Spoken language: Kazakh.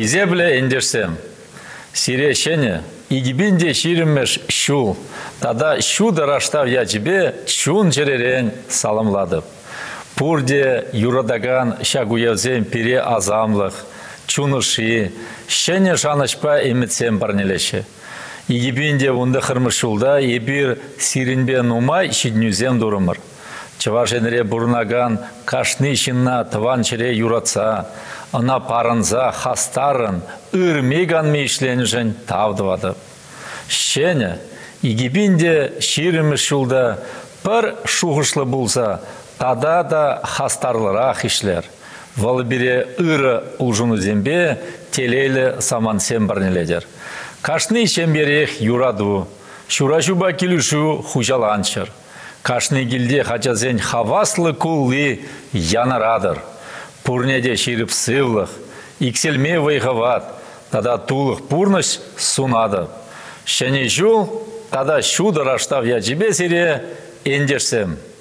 Кизебле эндерсем. Сирешене, игибинде ширимеш шул. Тада шуда раштав я тебе чун жеререн саламладып. Пурде юрадаган шагуевзем пере азамлых, чуныши, шене жанышпа эмитсем барнелеше. Игибинде унды хырмышулда ебир сиринбе нумай шиднюзем дурымыр. Чывашенре бурнаган кашны шинна тванчере юратса, ана парынза хастарын ырмеган мейшленжен тавдывады. Шене, игибинде ширимышулда пір шуғышлы болса, тада да хастарлырақ ишлер. Валы бире ыры улжуну зембе телейлі саман сем барнеледер. Кашны шемберех юраду, шурашуба келушу хужаланчыр. Кашны гилде хачазен хаваслы кулли янарадыр. Пурнеде ширіп сывлых, икселме вайхават, тада тулых пурныш сунады. Шене жул, тада шуды раштав я жібе сире эндерсем.